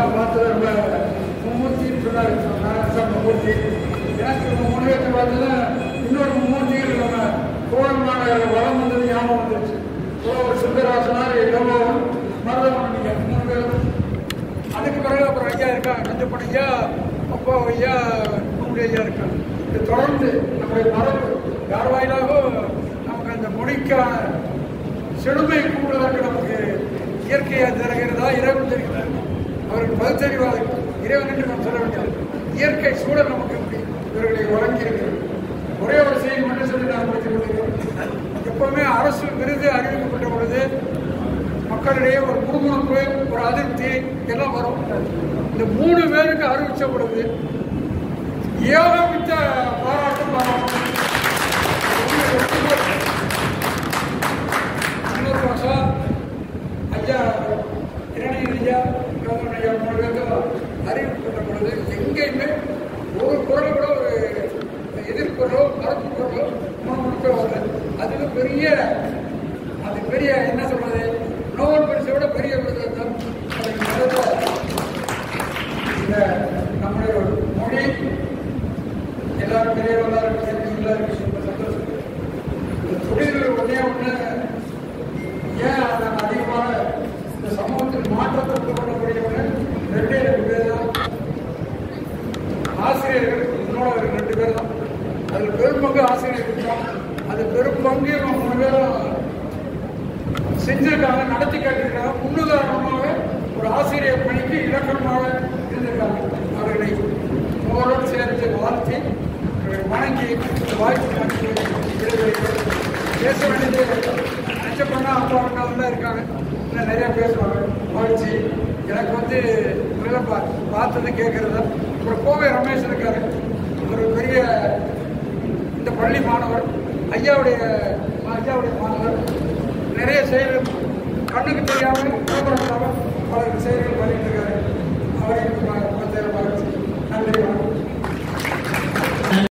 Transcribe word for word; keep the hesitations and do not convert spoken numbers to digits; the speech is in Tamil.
பார்த்தது ரொம்ப மும்மூர்த்தின்னு சொன்னார் நாராயணசாமி மும்மூர்த்தி. எனக்கு மூணு பேருக்கு பார்த்ததுன்னா இன்னொரு மும்மூர்த்திகள் நம்ம கோணமான வளம் வந்தது ஞாபகம் வந்துருச்சு. ஒரு சுந்தராசனார் இளவோன் மருதமணிங்க மூணு பேரும். அதுக்கு பிறகு அப்புறம் ஐயா இருக்காங்க, நஞ்சப்பன் ஐயா, அப்பா ஐயா, நூறு ஐயா இருக்காங்க. இது தொடர்ந்து நம்முடைய மரபு யார் வாயிலாக நமக்கு அந்த மொழிக்கான செழுமை கூடுவதற்கு நமக்கு இயற்கையாக தருகிறதா இறைவன் தெரிகிறது. அவருக்கு பகுத்தறிவாக இறைவன் என்று நாம் சொல்ல வேண்டியது. இயற்கை சூழல் நமக்கு எப்படி இவர்களை வழங்கியிருக்கிறது. ஒரே ஒரு செய்தி மட்டும் சொல்லி நான் முடித்துக் கொள்கிறேன். எப்பவுமே அரசு விருது அறிவிக்கப்பட்ட பொழுது மக்களிடையே ஒரு முறுமுறுப்பு, ஒரு அதிருப்தி எல்லாம் வரும். இந்த மூணு பேருக்கு அறிவிச்ச பொழுது ஏகமித்த பாராட்டும் பாராட்டும். இன்னொரு வருஷம் ஐயா இரணி ஐயா கவர்னர் ஐயா மூணு பேருக்கும் அறிவிக்கப்பட்ட பொழுது எங்கேயுமே ஒரு குரல் கூட ஒரு எதிர்ப்புறோ மறுப்பு குரலோ முழுக்க வரல. அதுக்கு பெரிய அது பெரிய என்ன சொல்றது, நோபல் பரிசை விட பெரிய விருது இந்த நம்முடைய மொழி எல்லாரும் பெரியவர்களாக இருக்கு. எல்லாருக்கும் ரொம்ப சந்தோஷம். இந்த தொழில்கள் ஒன்றே ஒன்று ஏன் நாங்கள் அதிகமாக இந்த சமூகத்தில் மாற்றத்தை கொள்ளக்கூடியவங்க ரெண்டே ரெண்டு பேர் தான். ஆசிரியர்கள் முன்னோட ரெண்டு பேர் தான். அதில் பெரும் பங்கு ஆசிரியர்கள் இருக்கோம். அது பெரும் பங்கு மூணு பேரும் செஞ்சிருக்காங்க, நடத்தி காட்டியிருக்காங்க. முன்னுதாரணமாக ஒரு ஆசிரியர் பணிக்கு இலக்கணமாக இருந்திருக்காங்க. அவர்களை உங்களோடு சேர்த்து வாழ்த்தி வணங்கி வாய்ப்பு பேச வேண்டியது நச்சப்பண்ணா அப்பா அண்ணாவும் தான் இருக்காங்க. இன்னும் நிறையா பேசுவாங்க. வாழ்ச்சி எனக்கு வந்து பா பார்த்தது கேட்கறதா. அப்புறம் கோவை ரமேஷ் இருக்காரு, ஒரு பெரிய இந்த பள்ளி மாணவர், ஐயாவுடைய ஐயாவுடைய மாணவர். நிறைய செயல்கள் கண்ணுக்கு தெரியாமல் பல செயல்கள்